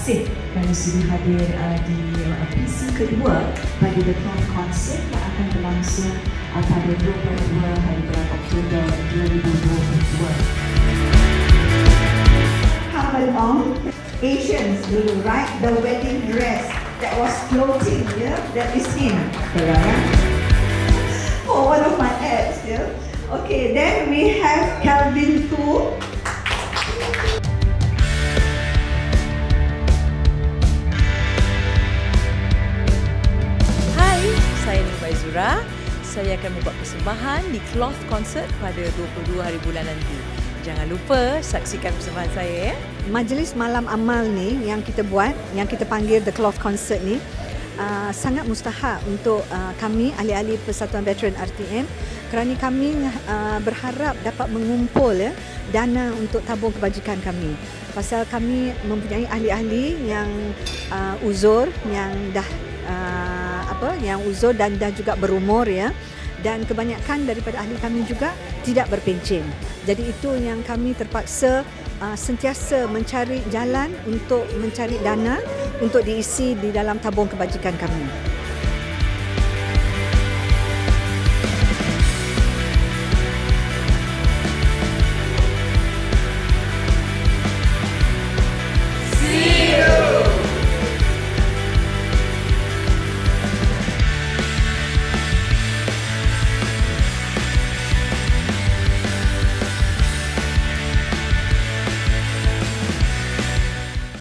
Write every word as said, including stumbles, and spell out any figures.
kasih kerana sudah hadir uh, di uh, P C kedua pada The Cloth Concert yang akan berlangsung uh, pada dua puluh dua hari bulan Oktober dua ribu dua puluh dua. Covered on Asians dulu, right? The wedding dress that was floating, yeah, that is in. Right? Oh, one of my ads, yeah. Okay, then we have Calvin too. Hai, saya Nima Izura. Saya akan membuat persembahan di Cloth Concert pada dua puluh dua hari bulan nanti. Jangan lupa saksikan persembahan saya ya. Majlis malam amal ni yang kita buat, yang kita panggil The Cloth Concert ni, uh, sangat mustahak untuk uh, kami ahli-ahli Persatuan Veteran R T M kerana kami uh, berharap dapat mengumpul ya, dana untuk tabung kebajikan kami. Pasal kami mempunyai ahli-ahli yang uh, uzur, yang dah uh, apa, yang uzur dan dah juga berumur ya. Dan kebanyakan daripada ahli kami juga tidak berpencen. Jadi itu yang kami terpaksa uh, sentiasa mencari jalan untuk mencari dana untuk diisi di dalam tabung kebajikan kami.